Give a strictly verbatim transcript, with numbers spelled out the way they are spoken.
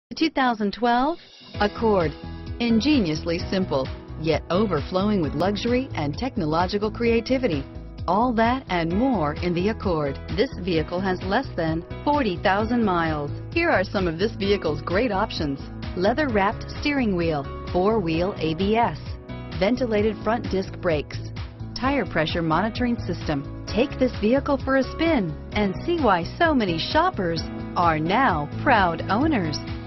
two thousand twelve Accord. Ingeniously simple, yet overflowing with luxury and technological creativity. All that and more in the Accord. This vehicle has less than forty thousand miles. Here are some of this vehicle's great options: leather-wrapped steering wheel, four-wheel A B S, ventilated front disc brakes, tire pressure monitoring system. Take this vehicle for a spin and see why so many shoppers are now proud owners.